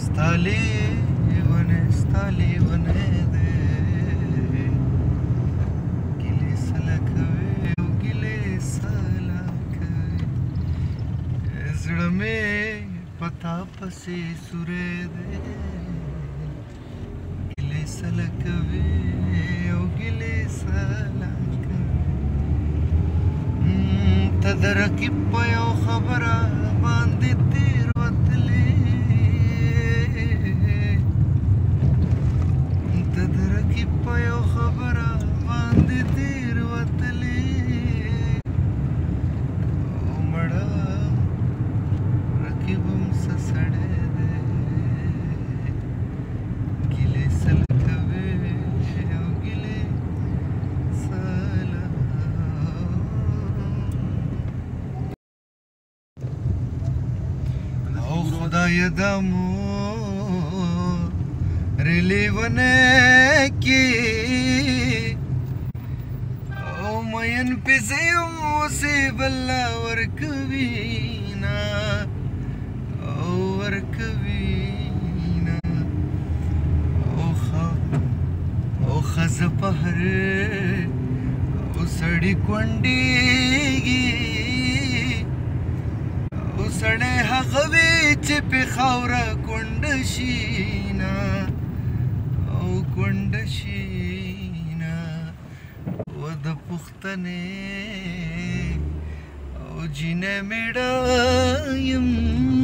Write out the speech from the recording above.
ستالېونه دی ګیلې سله کوې او ګیلې سله کوې زړه مې په تا پسې سوری دی ګیلې سله کوې او ګیلې سله کوې ته د رقیب په یو خبره باندې تېروتلې په یو خبره باندې تېروتلې او مړه رقیب هم څه سړی دی ګیلې سله کوې او ګیلې سله او خدایه دا لیونه کې او مین پې زه یم اوسې بله ورکوي نه او ورکوي نه او ښځه په هر او سړي کونډېږي او سړی هغه وي چې پې خاوره کونډه شي نه کونډه شي نه و د پښتنې او جینۍ مېړه یم